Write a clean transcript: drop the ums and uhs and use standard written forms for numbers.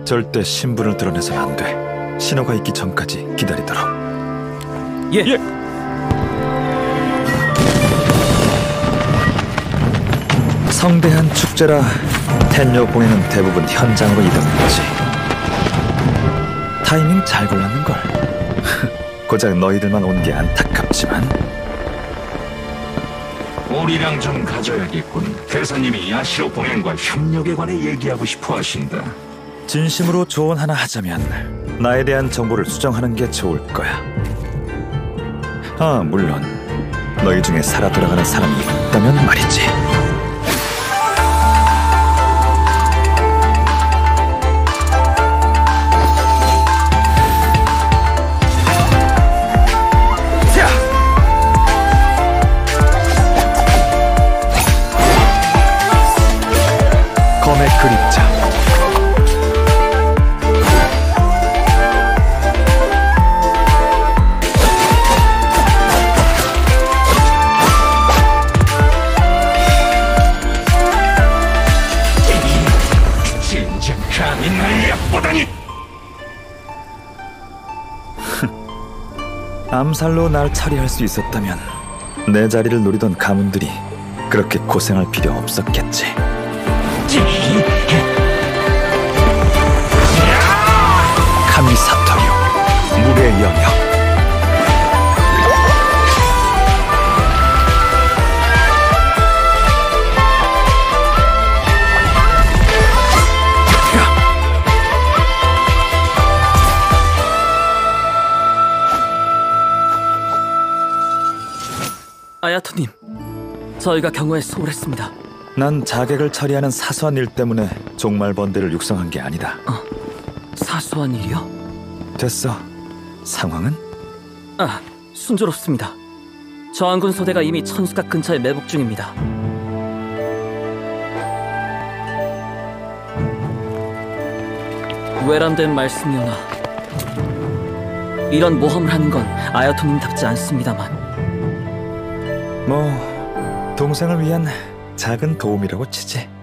절대 신분을 드러내서는 안 돼. 신호가 있기 전까지 기다리도록. 예. 성대한 축제라 텐녀 봉행은 대부분 현장으로 이동했지. 타이밍 잘 골랐는걸. 고작 너희들만 온 게 안타깝지만. 우리랑 좀 가져야겠군. 대사님이 야시로 봉행과 협력에 관해 얘기하고 싶어 하신다. 진심으로 조언 하나 하자면 나에 대한 정보를 수정하는 게 좋을 거야. 아, 물론 너희 중에 살아 돌아가는 사람이 있다면 말이지. 검의 그림자. 진짜 감히 날 얕보다니! 암살로 날 처리할 수 있었다면 내 자리를 노리던 가문들이 그렇게 고생할 필요 없었겠지. 카미사토류, 물의 영역. 아야토님, 저희가 경호에 소홀했습니다. 난 자객을 처리하는 사소한 일 때문에 종말번대를 육성한 게 아니다. 사소한 일이요? 됐어. 상황은? 아, 순조롭습니다. 저항군 소대가 이미 천수각 근처에 매복 중입니다. 외람된 말씀이오나 이런 모험을 하는 건 아야토님답지 않습니다만. 뭐 동생을 위한 작은 도움이라고 치지.